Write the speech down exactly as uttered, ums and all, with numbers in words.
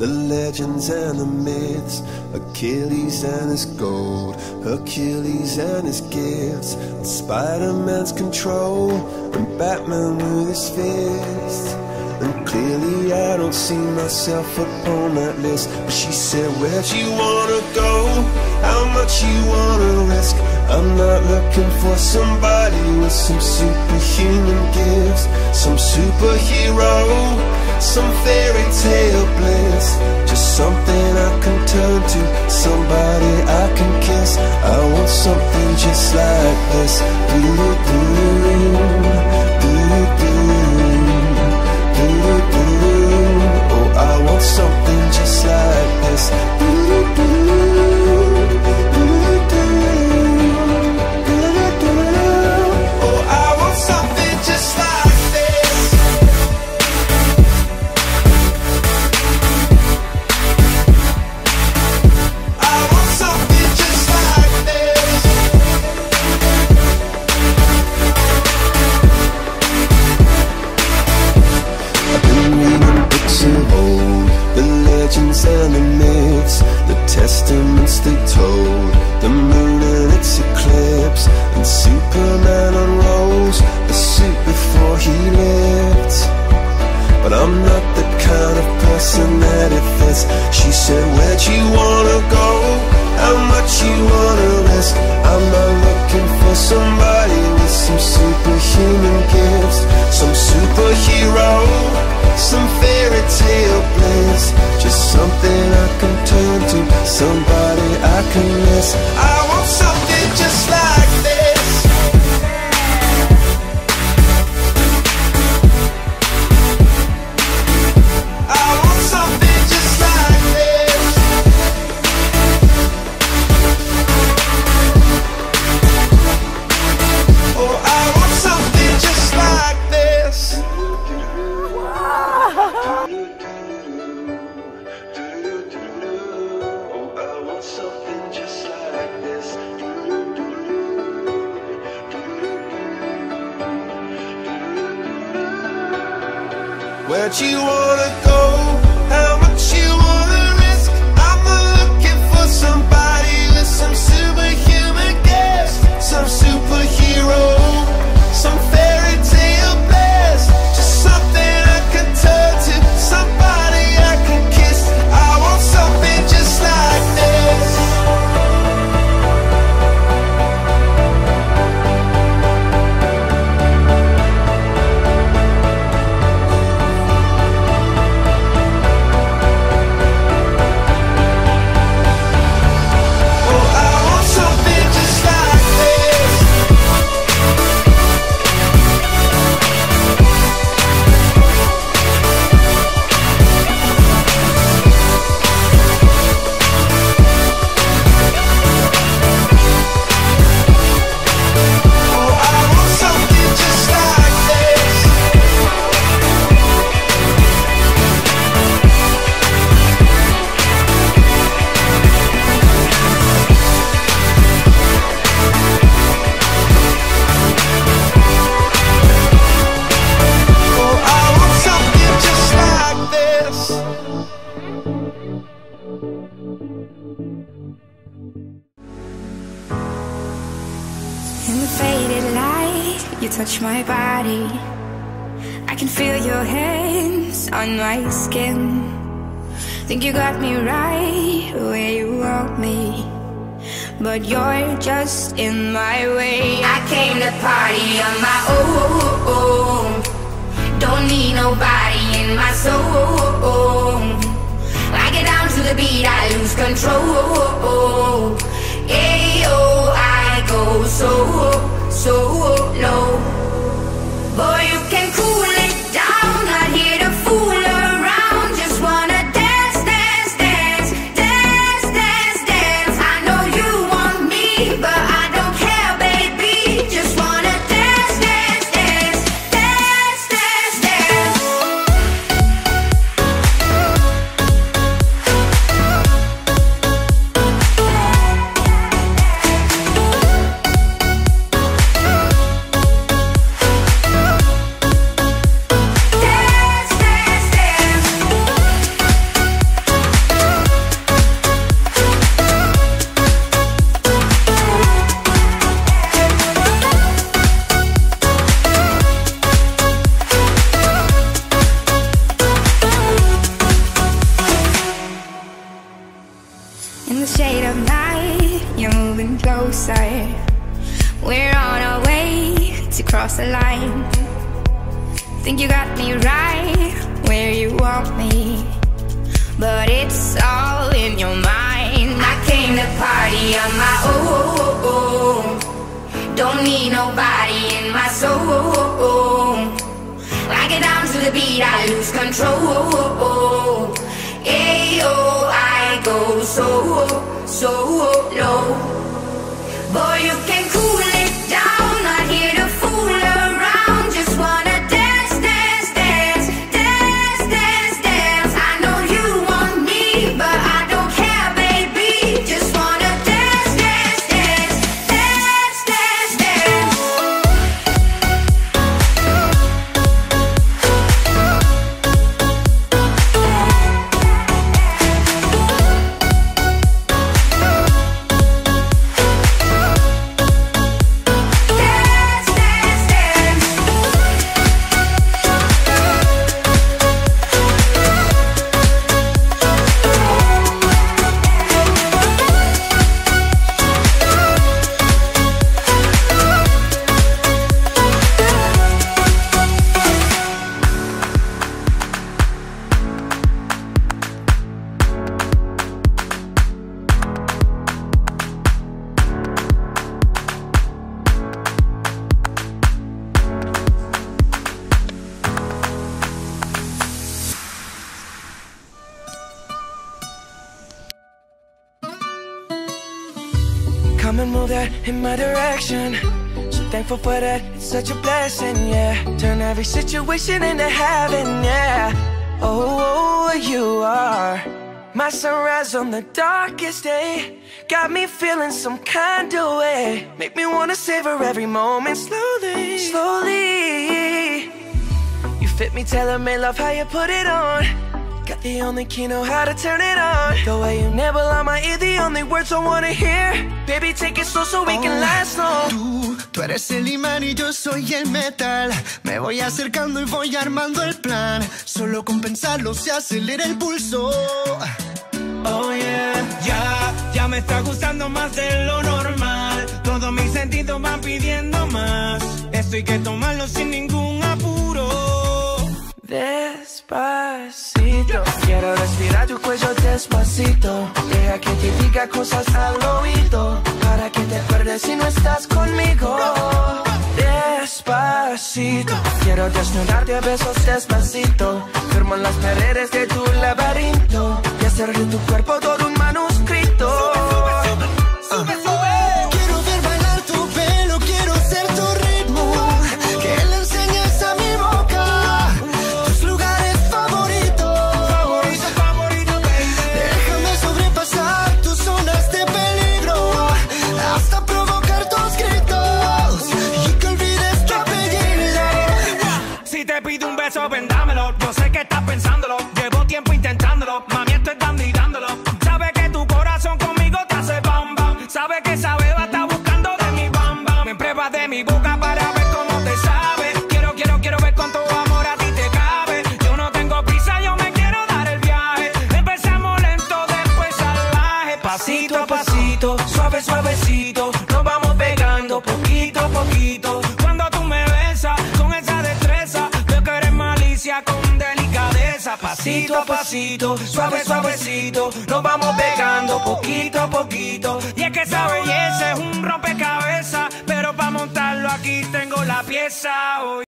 the legends and the myths, Achilles and his gold, Hercules and his gifts, and Spider-Man's control, and Batman with his fists. And clearly I don't see myself upon that list. But she said, where'd you wanna go? How much you wanna risk? I'm not looking for somebody with some superhuman gifts, some superhero, some fairy tale bliss. Just something I can turn to, somebody I can kiss. I want something just like this. Do-do-do, do-do-do. Oh, I want something just like this. Oh, I want something just like this. I want something just like this. Of old, the legends and the myths, the testaments they told, the moon and its eclipse, and Superman unrolls the suit before he lived. But I'm not the kind of person that it fits. She said, where'd you wanna go? How much you wanna risk? I'm not looking for somebody with some superhuman gifts, some superhero, some fairy tale bliss. Just something I can turn to, somebody I can miss. I want something just like this. I want something just like this. Oh, I want something just like this. Where'd you wanna go? How much you wanna risk? I'm not looking for somebody with some superhuman gifts, some superhero, some fairy tale bliss. Just something I can turn to, somebody I can kiss. I want something just like this. In the faded light, you touch my body. I can feel your hands on my skin. Think you got me right where you want me, but you're just in my way. I came to party on my own. Don't need nobody in my soul. I get down to the beat, I lose control. Ayo, I go so, so low. Boy, you can cool it down, not here to fool around. Just wanna dance, dance, dance, dance, dance, dance. I know you want me, but I don't care, baby. Just wanna dance, dance, dance, dance, dance, dance. closer. We're on our way to cross the line. Think you got me right where you want me, but it's all in your mind. I came to party on my own. Don't need nobody in my soul. I get down to the beat, I lose control. Ayo, I go so, so low. Boy, you can cool it down, not here to fool around. Just wanna dance, dance, dance, dance, dance, dance. I know you want me, but I don't care, baby. Just wanna dance, dance, dance, dance, dance, dance. Come and move that in my direction. So thankful for that, it's such a blessing, yeah. Turn every situation into heaven, yeah. Oh, you are my sunrise on the darkest day. Got me feeling some kind of way. Make me wanna savor every moment slowly, slowly. You fit me, tailor-made, love how you put it on. Got the only key, know how to turn it on. The way you nibble on my ear, the only words I wanna hear. Baby, take it slow so we can last long. Tú, tú eres el imán y yo soy el metal. Me voy acercando y voy armando el plan. Solo con pensarlo se acelera el pulso. Oh yeah, ya, ya me está gustando más de lo normal. Todos mis sentidos van pidiendo más. Esto hay que tomarlo sin ningún apuro. Despacito, quiero respirar tu cuello despacito. Deja que te diga cosas al oído, para que te acuerdes si no estás conmigo. Despacito, quiero desnudarte a besos despacito. Firmo en las paredes de tu laberinto y hacer de tu cuerpo todo un manuscrito. Sube, sube. Quiero ver bailar tu pelo, quiero ser tu ritmo. Que le enseñes a mi boca tus lugares favoritos. Favorito, favorito, baby. Déjame sobrepasar tus zonas de peligro, hasta provocar tus gritos y que olvides tu apellido. Si te pido un beso, ven dámelo. Yo sé que estás pensándolo. Llevo tiempo intentándolo. Mami, estoy dando y dándolo. Sabes que tu corazón conmigo te hace bam bam. Sabes que esa beba está buscando de mi bam bam. Me pruebas de mi boca para ver cómo te sabe. Quiero, quiero, quiero ver cuánto amor a ti te cabe. Yo no tengo prisa, yo me quiero dar el viaje. Empezamos lento, después salvaje. Pasito a pasito, suave, suavecito. Nos vamos pegando poquito a poquito. Cuando tú me besas con esa destreza, veo que eres malicia con delicadeza. Pasito a pasito, suave, suavecito. Nos vamos pegando poquito a poquito. Y es que esa belleza es un rompecabezas, pero para montarlo aquí tengo la pieza hoy.